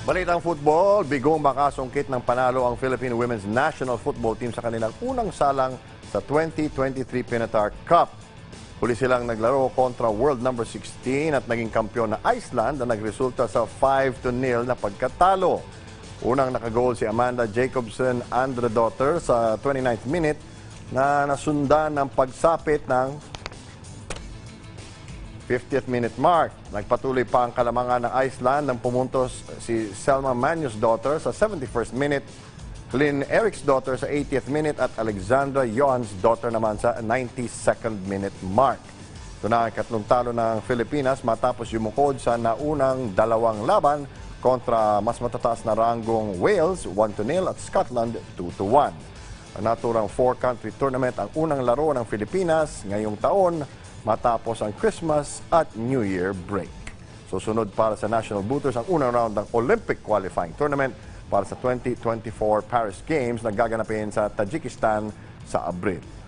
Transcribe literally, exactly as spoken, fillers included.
Balitang football, bigong makasungkit ng panalo ang Philippine Women's National Football Team sa kanilang unang salang sa twenty twenty-three Pinatar Cup. Huli silang naglaro kontra world number sixteen at naging kampyon na Iceland na nagresulta sa five to nil na pagkatalo. Unang nakagol si Amanda Jacobson Andredottir sa twenty-ninth minute na nasundan ng pagsapit ng fiftieth minute mark. Nagpatuloy pa ang kalamangan ng Iceland nang pumuntos si Selma Magnusdottir sa seventy-first minute, Lynn Eriksdottir sa eightieth minute at Alexandra Johansdottir naman sa ninety-second minute mark. Ito na ang ikatlong talo ng Pilipinas matapos yumukod sa naunang dalawang laban kontra mas matataas na ranggong Wales one to nil at Scotland two to one. Ang naturang four-country tournament ang unang laro ng Pilipinas ngayong taon matapos ang Christmas at New Year break. Susunod para sa National Booters ang unang round ng Olympic qualifying tournament para sa twenty twenty-four Paris Games na gaganapin sa Tajikistan sa Abril.